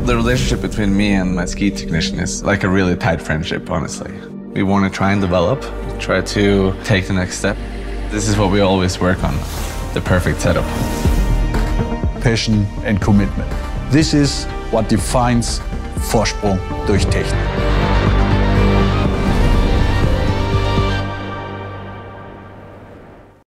The relationship between me and my ski technician is like a really tight friendship, honestly. We want to try and develop, try to take the next step. This is what we always work on, the perfect setup. Passion and commitment. This is what defines Vorsprung durch Technik.